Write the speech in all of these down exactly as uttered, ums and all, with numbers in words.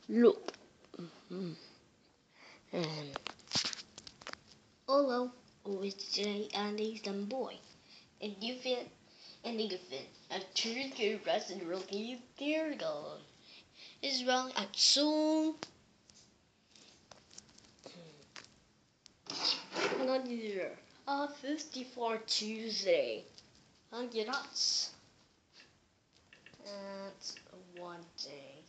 Look. Mm-hmm. And hello, it's Jay and he's the boy. And you feel and you feel a true good present really dear God. Is wrong and soon another uh fifty-four Tuesday. And get us. That's one day.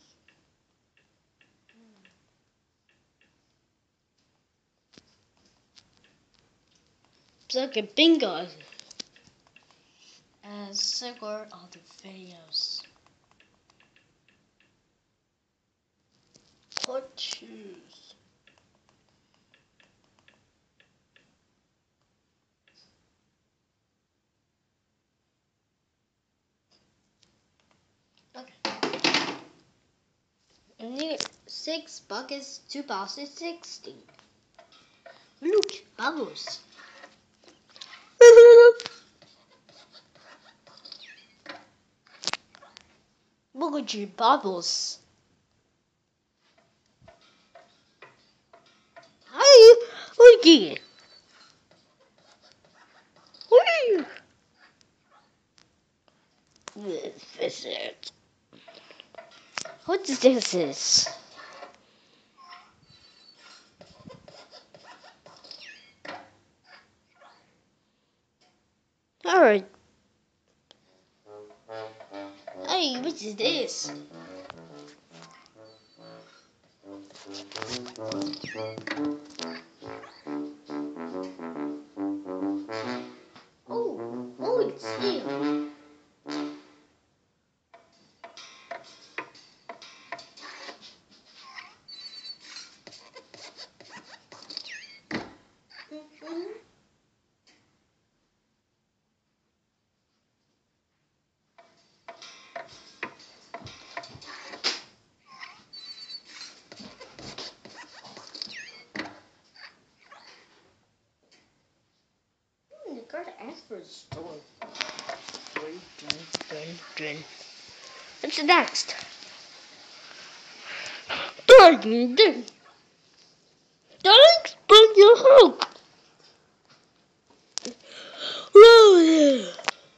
It's like a bingo. And several other videos. Or choose. Okay. And here, six buckets, two boxes, sixty. Look, bubbles. Look at you, bubbles. Hi, look at This is it. What is this? Alright. Hey, what is this? Oh, oh, it's here. Mm-hmm. You gotta ask for the store. Dun, dun, dun. What's the next? Dun, dun. Don't explain your hook. Whoa there.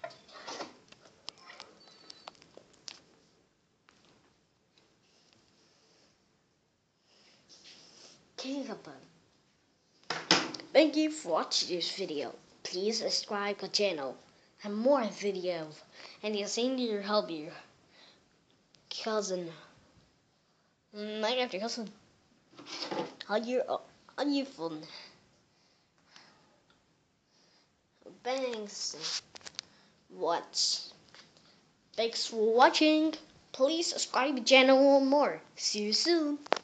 King of them. Thank you for watching this video. Please subscribe to the channel and more videos. And you send your help your cousin. My after cousin. How you how you fun? Thanks. Watch. Thanks for watching. Please subscribe to the channel more. See you soon.